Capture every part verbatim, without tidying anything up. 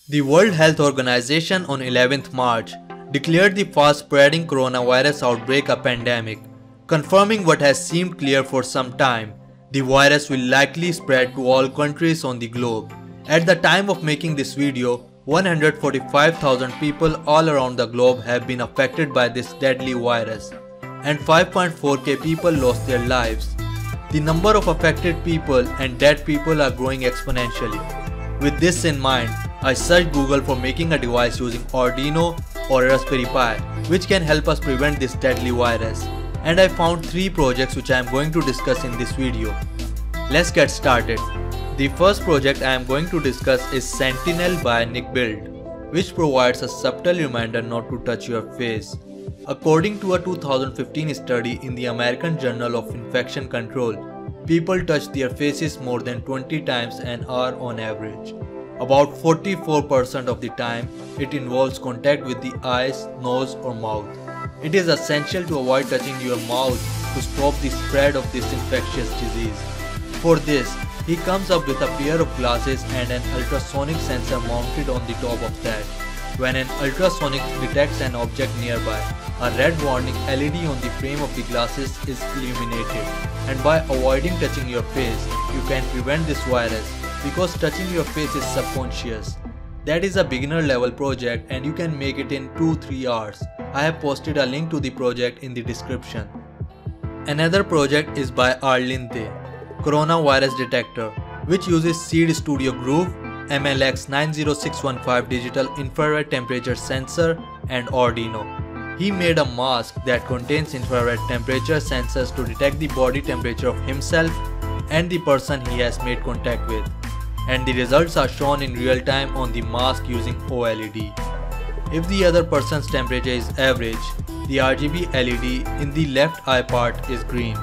The World Health Organization on eleventh March declared the fast-spreading coronavirus outbreak a pandemic, confirming what has seemed clear for some time. The virus will likely spread to all countries on the globe. At the time of making this video, one hundred forty-five thousand people all around the globe have been affected by this deadly virus, and five point four K people lost their lives. The number of affected people and dead people are growing exponentially. With this in mind, I searched Google for making a device using Arduino or Raspberry Pi, which can help us prevent this deadly virus. And I found three projects which I am going to discuss in this video. Let's get started. The first project I am going to discuss is Sentinel by NickBuild, which provides a subtle reminder not to touch your face. According to a two thousand fifteen study in the American Journal of Infection Control, people touch their faces more than twenty times an hour on average. About forty-four percent of the time, it involves contact with the eyes, nose or mouth. It is essential to avoid touching your mouth to stop the spread of this infectious disease. For this, he comes up with a pair of glasses and an ultrasonic sensor mounted on the top of that. When an ultrasonic detects an object nearby, a red warning L E D on the frame of the glasses is illuminated. And by avoiding touching your face, you can prevent this virus, because touching your face is subconscious. That is a beginner level project and you can make it in two to three hours. I have posted a link to the project in the description. Another project is by Arlinte, Coronavirus Detector, which uses Seeed Studio Groove, M L X nine zero six one five digital infrared temperature sensor and Arduino. He made a mask that contains infrared temperature sensors to detect the body temperature of himself and the person he has made contact with, and the results are shown in real time on the mask using O L E D. If the other person's temperature is average, the R G B L E D in the left eye part is green.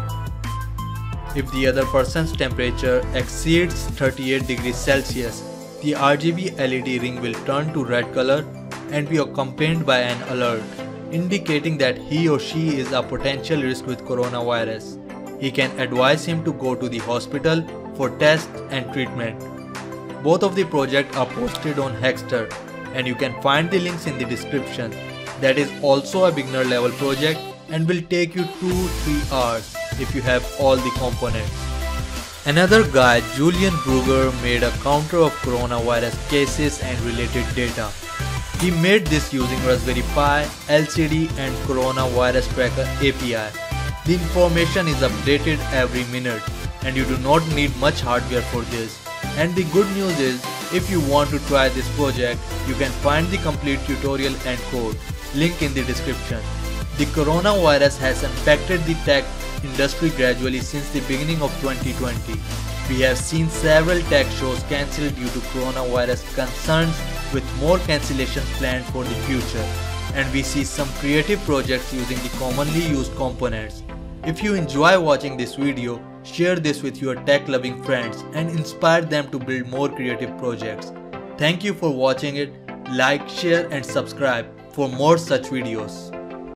If the other person's temperature exceeds thirty-eight degrees Celsius, the R G B L E D ring will turn to red color and be accompanied by an alert, indicating that he or she is a potential risk with coronavirus. He can advise him to go to the hospital for tests and treatment. Both of the projects are posted on Hexter and you can find the links in the description. That is also a beginner level project and will take you two to three hours if you have all the components. Another guy, Julian Brugger, made a counter of coronavirus cases and related data. He made this using Raspberry Pi, L C D and Coronavirus Tracker A P I. The information is updated every minute and you do not need much hardware for this. And the good news is, if you want to try this project, you can find the complete tutorial and code, link in the description. The coronavirus has impacted the tech industry gradually since the beginning of twenty twenty. We have seen several tech shows cancelled due to coronavirus concerns, with more cancellations planned for the future. And we see some creative projects using the commonly used components. If you enjoy watching this video, share this with your tech-loving friends and inspire them to build more creative projects. Thank you for watching it. Like, share and subscribe for more such videos.